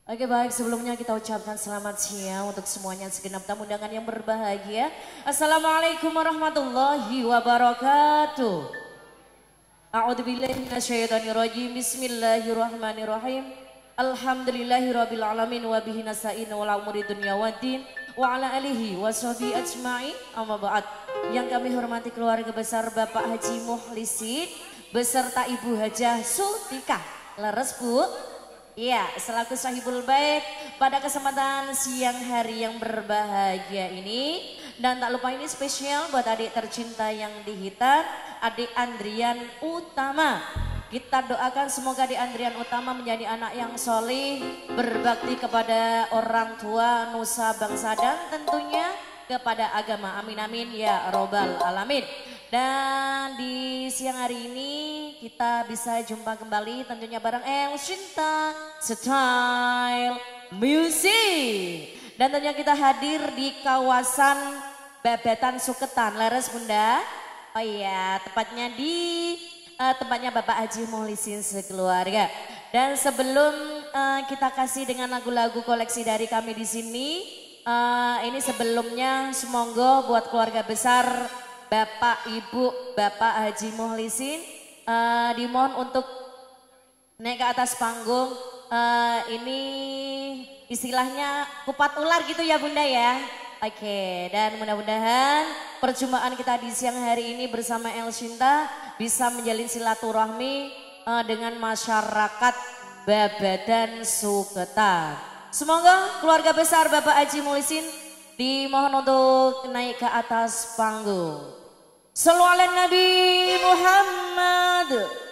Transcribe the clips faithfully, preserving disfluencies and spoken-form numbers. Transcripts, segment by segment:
Oke baik, sebelumnya kita ucapkan selamat siang untuk semuanya segenap tamu undangan yang berbahagia. Assalamualaikum warahmatullahi wabarakatuh. A'udzubillahi minasyaitonirrajim. Bismillahirrahmanirrahim. Alhamdulillahirabbil alamin wa bihi nasta'in wa la umuri dunya waddin wa ala alihi washabihi ajmain. Amma ba'd. Yang kami hormati keluarga besar Bapak Haji Mukhlisin beserta Ibu Hajah Sultika. Leres Bu? Iya, selaku sahibul bait pada kesempatan siang hari yang berbahagia ini. Dan tak lupa ini spesial buat adik tercinta yang dihitan, adik Andrian Utama. Kita doakan semoga adik Andrian Utama menjadi anak yang solih, berbakti kepada orang tua, nusa bangsa dan tentunya kepada agama. Amin amin ya robbal alamin. Dan di siang hari ini kita bisa jumpa kembali tentunya bareng El Shinta Style Music. Dan tentunya kita hadir di kawasan Babetan Suketan. Leres Bunda? Oh iya, tepatnya di uh, tempatnya Bapak Haji Mukhlisin sekeluarga. Dan sebelum uh, kita kasih dengan lagu-lagu koleksi dari kami di sini, uh, ini sebelumnya semoga buat keluarga besar Bapak, Ibu, Bapak Haji Mukhlisin uh, dimohon untuk naik ke atas panggung. Uh, ini istilahnya kupat ular gitu ya Bunda ya. Oke, okay. Dan mudah-mudahan perjumpaan kita di siang hari ini bersama El Shinta bisa menjalin silaturahmi uh, dengan masyarakat Babetan Suketan. Semoga keluarga besar Bapak Haji Mukhlisin dimohon untuk naik ke atas panggung. Shallu ala Nabi Muhammad.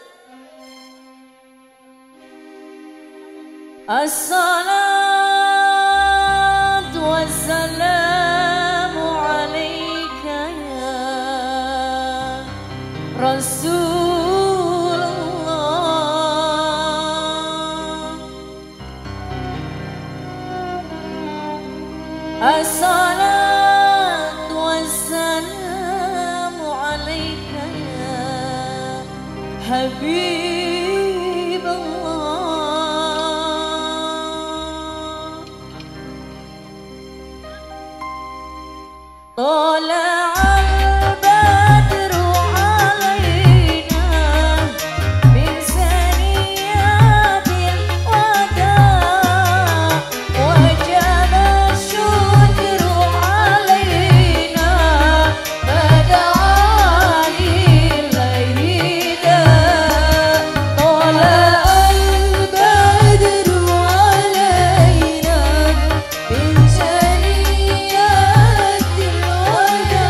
Assalatu wassalamu alaika ya Rasulullah. Assalatu wassalamu alaika ya Habibullah. Tola Oh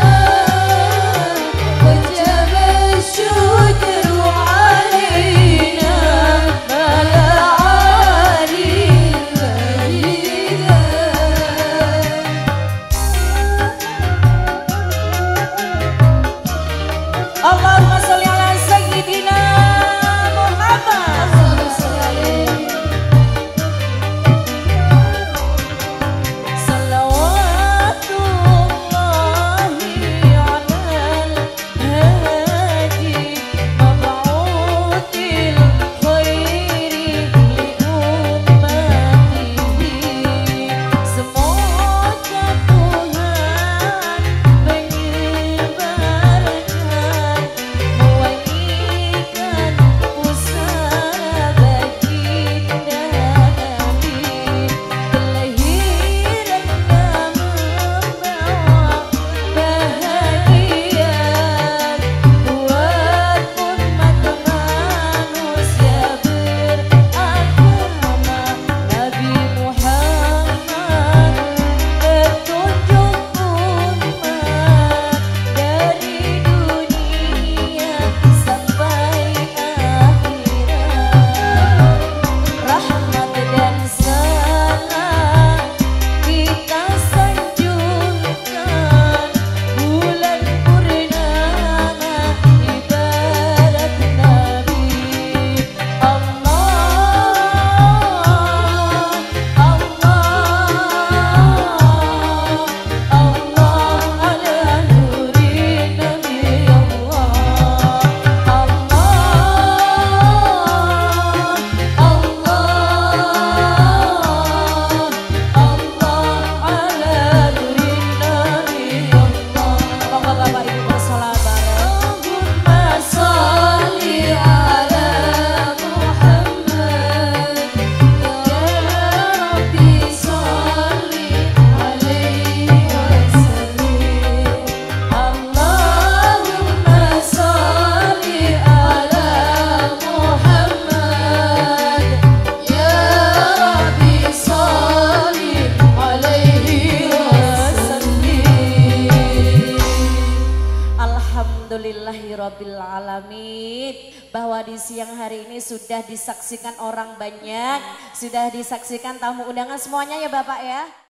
Alhamdulillahirabbil alamin bahwa di siang hari ini sudah disaksikan orang banyak, sudah disaksikan tamu undangan semuanya ya Bapak ya.